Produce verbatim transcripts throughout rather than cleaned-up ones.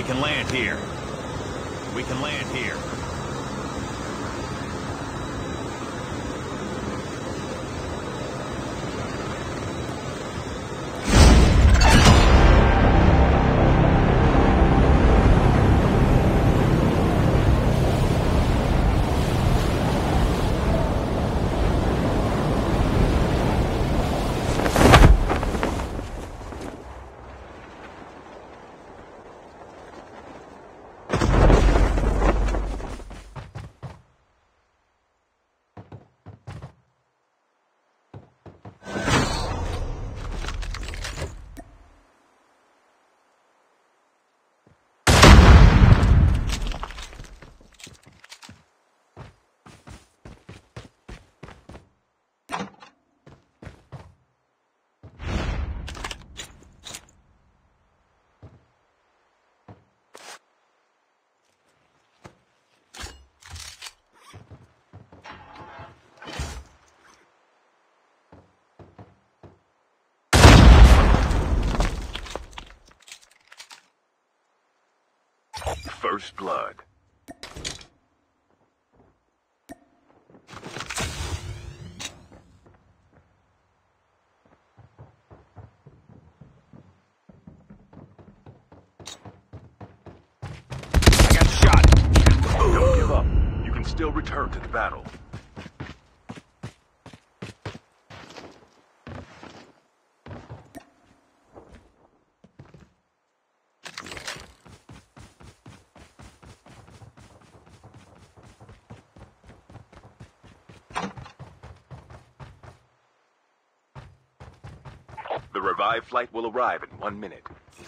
can land here. We can land here. First blood. I got shot. Don't give up. You can still return to the battle. The revived flight will arrive in one minute.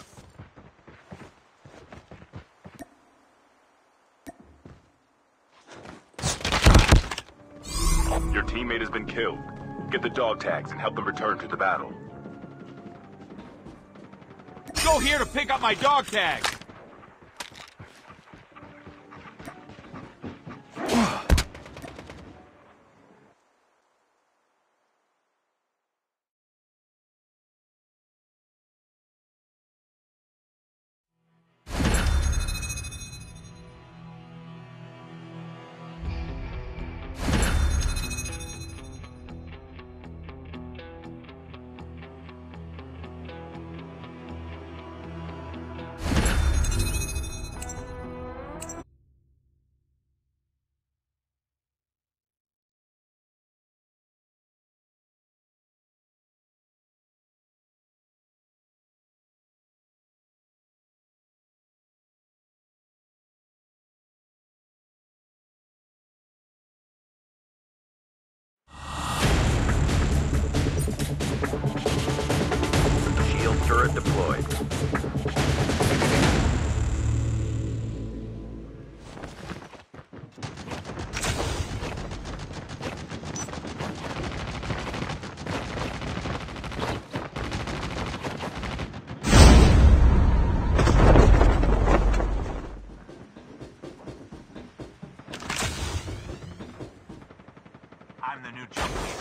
Your teammate has been killed. Get the dog tags and help them return to the battle. Go here to pick up my dog tag. Shield turret deployed. I'm the new jump leader.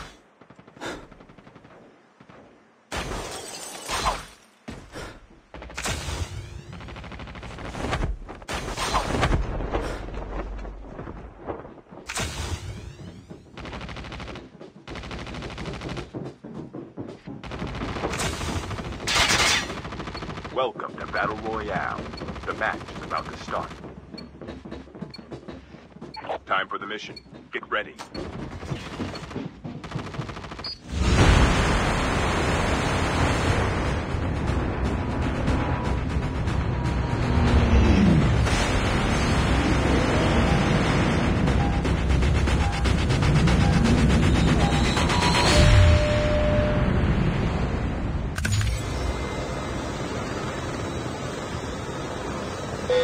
Welcome to Battle Royale. The match is about to start. Time for the mission. Get ready.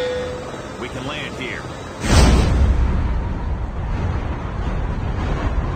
We can land here.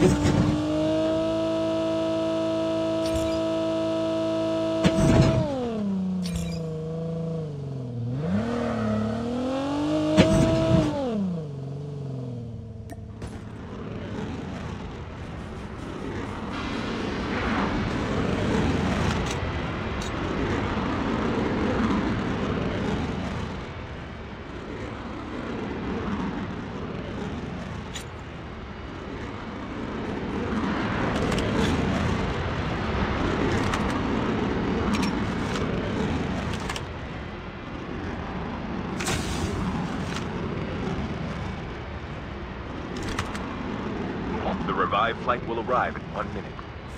The revived flight will arrive in one minute.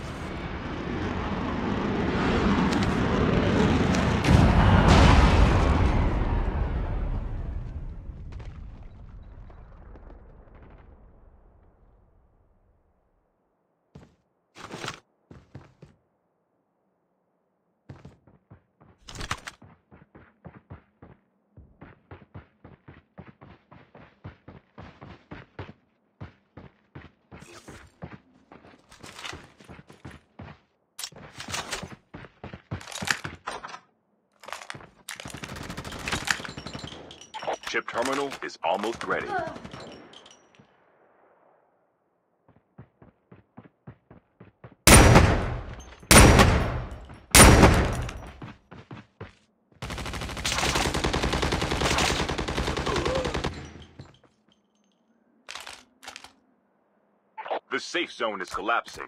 Ship terminal is almost ready. The safe zone is collapsing.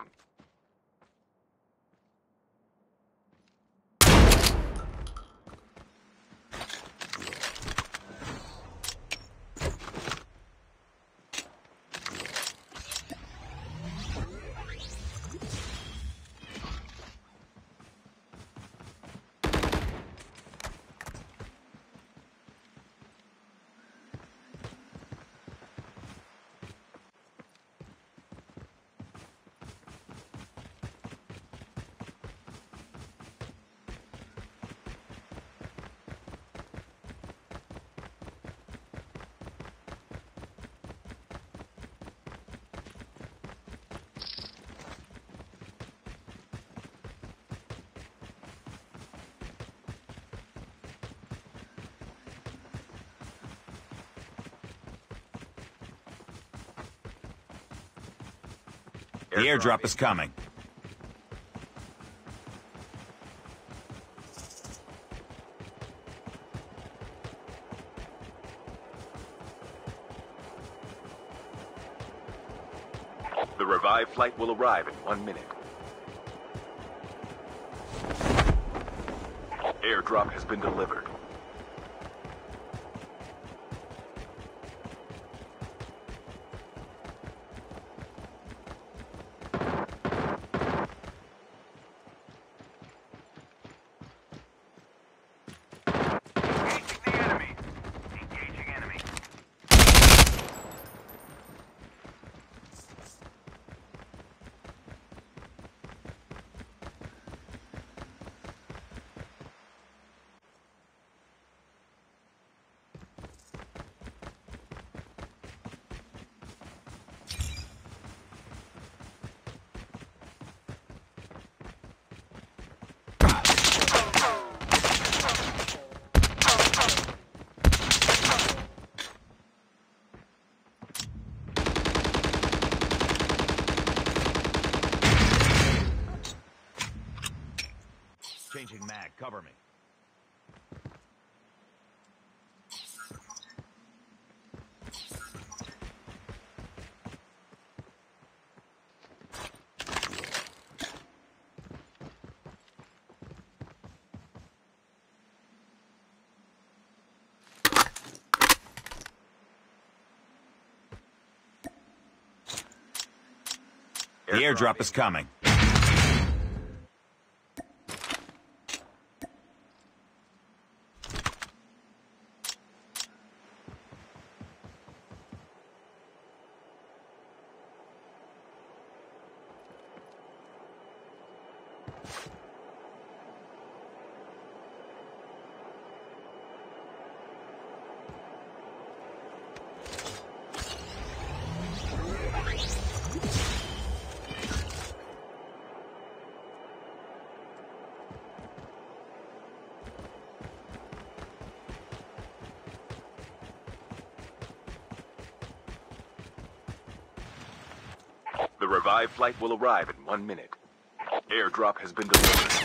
The airdrop is coming. The revived flight will arrive in one minute. Airdrop has been delivered. Changing mag, cover me. The airdrop is coming. The revived flight will arrive in one minute. Airdrop has been delivered.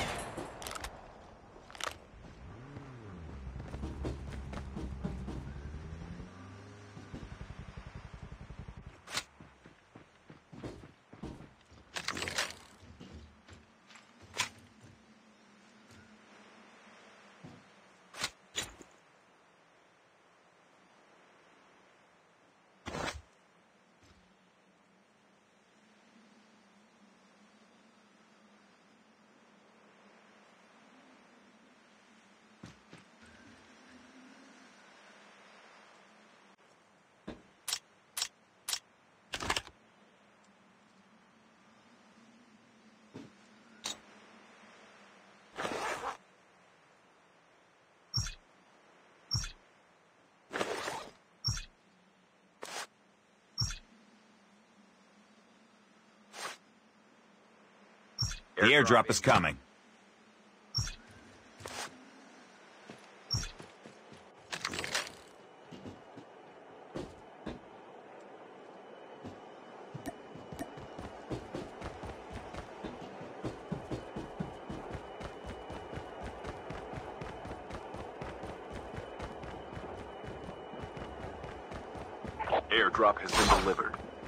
The airdrop is coming. Airdrop has been delivered.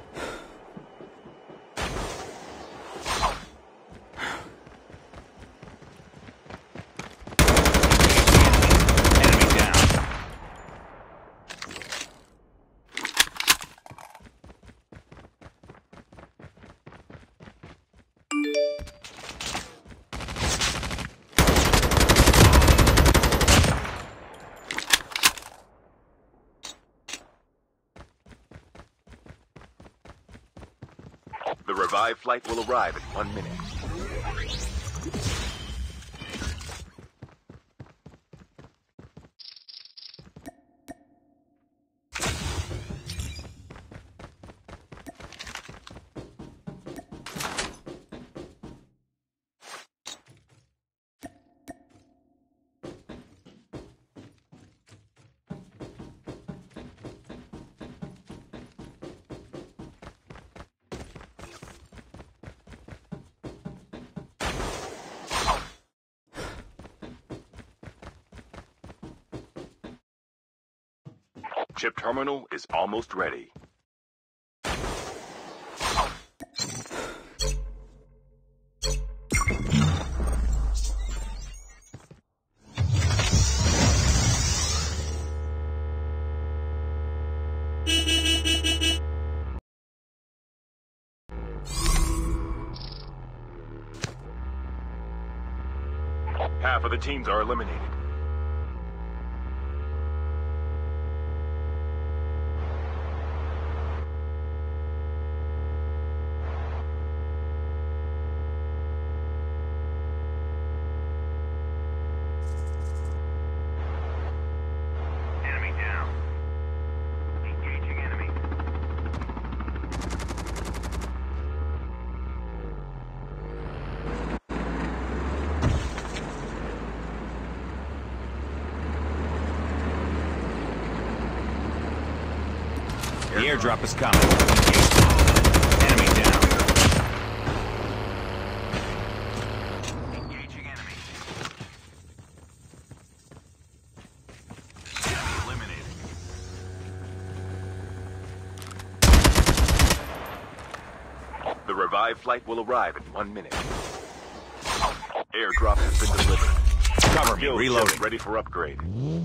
The revived flight will arrive in one minute. Chip terminal is almost ready. Half of the teams are eliminated. The airdrop is coming. Enemy down. Engaging enemy. Enemy eliminated. The revived flight will arrive in one minute. Airdrop has been delivered. Cover me. Reloading. Ready for upgrade.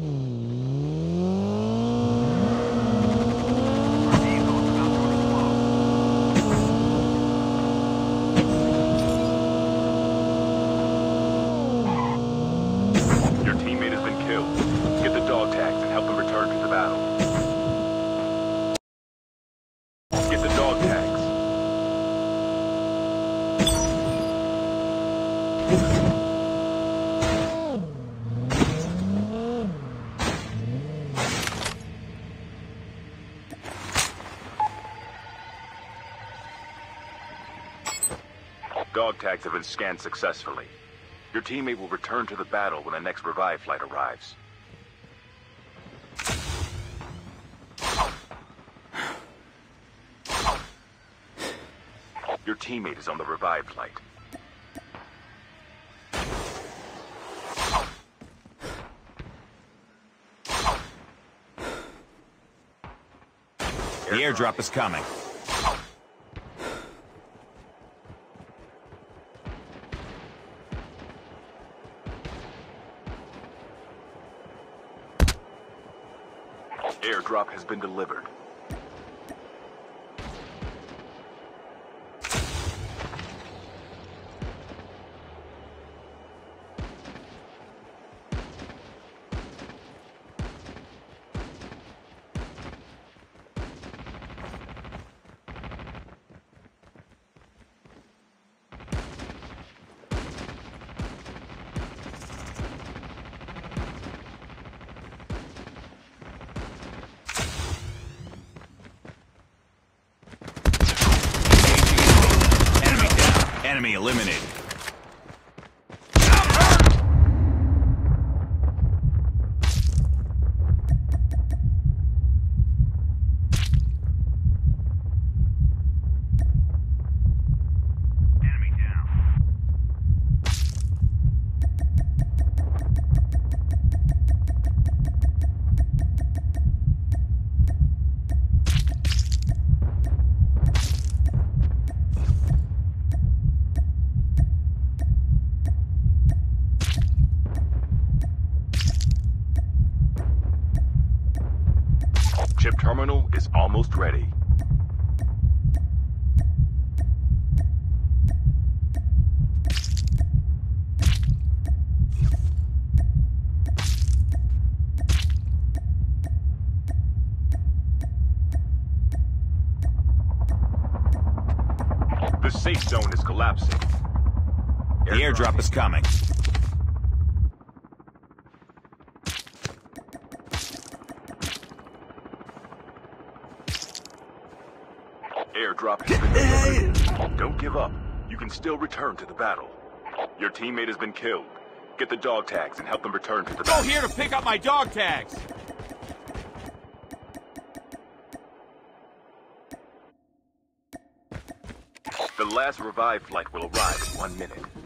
Your teammate has been killed. Get the dog tags and help them return to the battle. Get the dog tags. Dog tags have been scanned successfully. Your teammate will return to the battle when the next revive flight arrives. Your teammate is on the revive flight. The airdrop is coming. Airdrop has been delivered. Enemy eliminated. Enemy down. Chip terminal is almost ready. The safe zone is collapsing. The airdrop is coming. Airdrop has been delivered. Don't give up. You can still return to the battle. Your teammate has been killed. Get the dog tags and help them return to the battle. Go here to pick up my dog tags. The last revive flight will arrive in one minute.